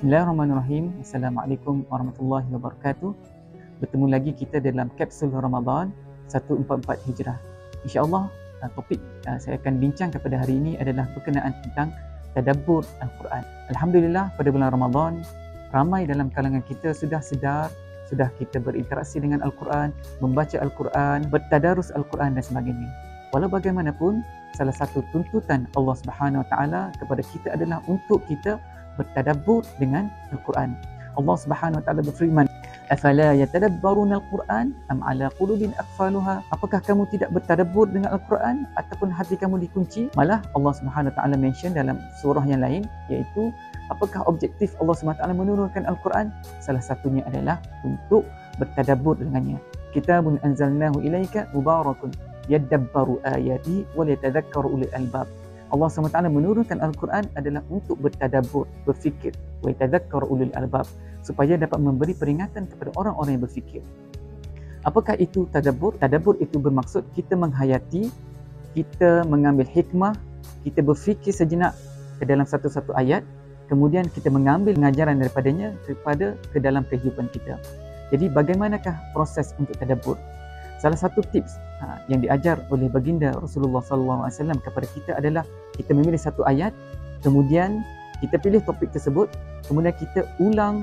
Bismillahirrahmanirrahim. Assalamualaikum warahmatullahi wabarakatuh. Bertemu lagi kita dalam kapsul Ramadan 1444 Hijrah. InsyaAllah topik saya akan bincangkan pada hari ini adalah berkenaan tentang tadabbur Al-Quran. Alhamdulillah, pada bulan Ramadan ramai dalam kalangan kita sudah sedar, sudah kita berinteraksi dengan Al-Quran, membaca Al-Quran, bertadarus Al-Quran dan sebagainya. Walau bagaimanapun, salah satu tuntutan Allah Subhanahu Wa Taala kepada kita adalah untuk kita bertadabbur dengan Al-Quran. Allah Subhanahu Wa Taala berfirman, "Afala yatadabbaruna Al-Quran am ala qulubin aqfaluha?" Apakah kamu tidak bertadabbur dengan Al-Quran ataupun hati kamu dikunci? Malah Allah Subhanahu Wa Taala mention dalam surah yang lain, iaitu apakah objektif Allah Subhanahu Wa Taala menurunkan Al-Quran? Salah satunya adalah untuk bertadabbur dengannya. Kitabun anzalnahu ilaika mubarakun yadabbaru ayati wa liyatadhakkaru ulul albab. Allah SWT menurunkan Al-Quran adalah untuk bertadabbur, berfikir, wa yatadhakkaru ulul albab, supaya dapat memberi peringatan kepada orang-orang yang berfikir. Apakah itu tadabbur? Tadabbur itu bermaksud kita menghayati, kita mengambil hikmah, kita berfikir sejenak ke dalam satu-satu ayat, kemudian kita mengambil pengajaran daripadanya ke dalam kehidupan kita. Jadi bagaimanakah proses untuk tadabbur? Salah satu tips yang diajar oleh baginda Rasulullah SAW kepada kita adalah kita memilih satu ayat, kemudian kita pilih topik tersebut, kemudian kita ulang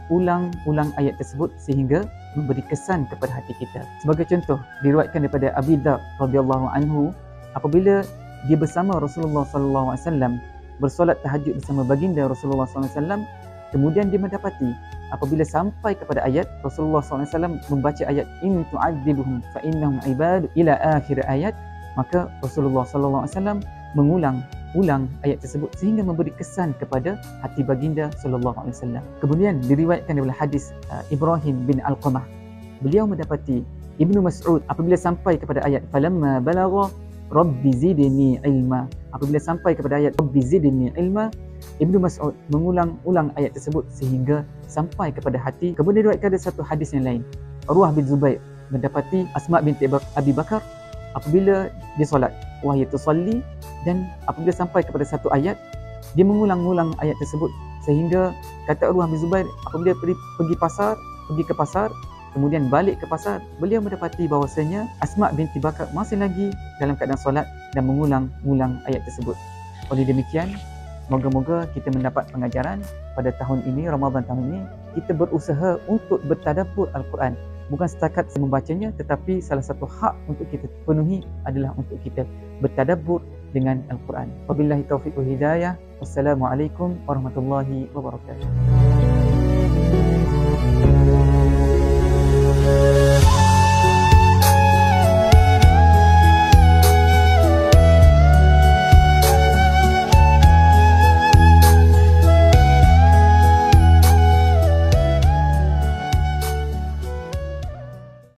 ayat tersebut sehingga memberi kesan kepada hati kita. Sebagai contoh, diriwayatkan daripada Abi Dzar radhiyallahu anhu, apabila dia bersama Rasulullah SAW bersolat tahajud bersama baginda Rasulullah SAW, kemudian dia mendapati apabila sampai kepada ayat Rasulullah SAW membaca ayat in tu'adzibuhum fa innahum ibadu ila akhir ayat, maka Rasulullah SAW mengulang ayat tersebut sehingga memberi kesan kepada hati baginda SAW. Kemudian diriwayatkan daripada hadis Ibrahim bin Alqamah, beliau mendapati Ibnu Mas'ud apabila sampai kepada ayat falamma balagha rabbi zidni ilma, apabila sampai kepada ayat rabbi zidni ilma, Ibnu Mas'ud mengulang ayat tersebut sehingga sampai kepada hati. Kemudian diriwayatkan ada satu hadis yang lain, Urwah bin Zubair mendapati Asma binti Abi Bakar apabila dia solat, wahya tusalli, dan apabila sampai kepada satu ayat, dia mengulang ayat tersebut sehingga kata Urwah bin Zubair apabila pergi ke pasar, kemudian balik ke pasar, beliau mendapati bahawasanya Asma binti Bakar masih lagi dalam keadaan solat dan mengulang ayat tersebut. Oleh demikian, moga-moga kita mendapat pengajaran pada tahun ini, Ramadan tahun ini, kita berusaha untuk bertadabbur Al-Quran. Bukan setakat membacanya, tetapi salah satu hak untuk kita penuhi adalah untuk kita bertadabbur dengan Al-Quran. Wabillahi taufiq wa hidayah. Wassalamualaikum warahmatullahi wabarakatuh.